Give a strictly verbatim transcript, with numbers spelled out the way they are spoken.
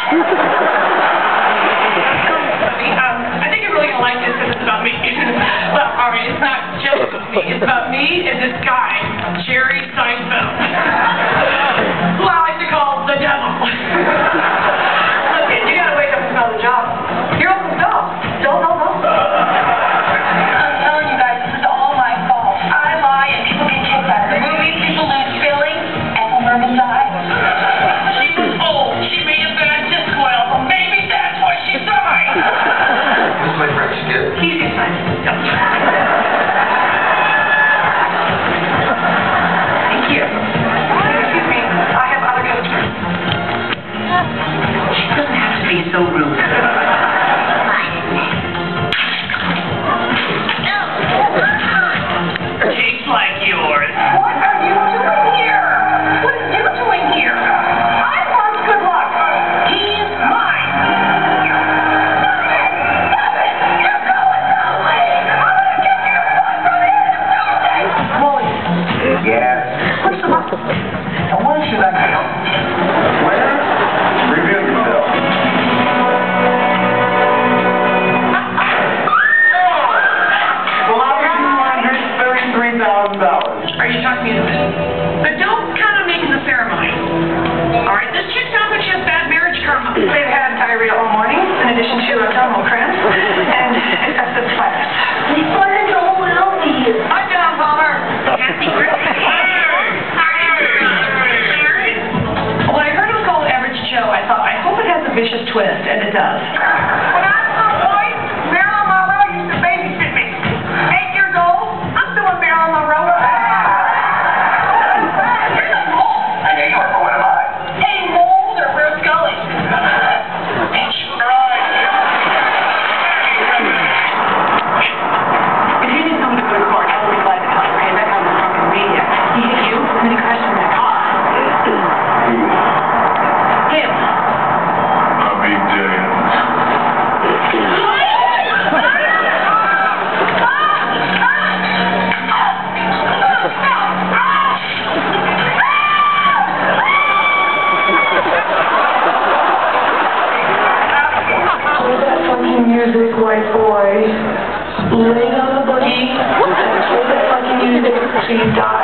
um, I think you're really going to like this because it's about me. Well, all right, it's not just about me. It's about me and this guy, Jerry Seinfeld, who I like to call the devil. Listen, you got to wake up and smell the job. You're open stuff. Don't, don't, don't. I'm telling you guys, this is all my fault. I lie and people get kicked out of the movies, people lose feelings, and women die. She was old. She made a bad disco album. Maybe that's why she died. This is my French kid. He's excited. Thank you. Excuse me. I have other customers. She doesn't have to be so rude. Tastes like yours. What are you doing here? What are you doing here? I want good luck. He's mine. Stop it! You're going nowhere. I'm gonna get your butt from here to Tuesday. Wally. Yes. What's the matter? Now, why should I go? Where? Reveal yourself. Well, I'll give you one hundred thirty-three thousand dollars. Are you talking me into this? But don't count on making the ceremony. All right, this chick sounds like she has bad marriage karma. They've had diarrhea all morning, in addition to abdominal cramps and excessive fires. We fired the whole healthy. I'm down, Palmer. Happy Griffin. When I heard it was called Average Joe, I thought, I hope it has a vicious twist, and it does. When I was a boy, Marilyn Monroe used to babysit me. Eight years old, I'm doing Marilyn Monroe. Here's a mole. I know you are, but what am I? A mold or Real Scully? Bitch. Right. If you didn't know to go to court, I would be glad to help you. That guy was drunk in the media. He hit you, and then he crashed in that car. Him. A big giant. Music, white boy. Laying on the boogie. Play that fucking music. Please die.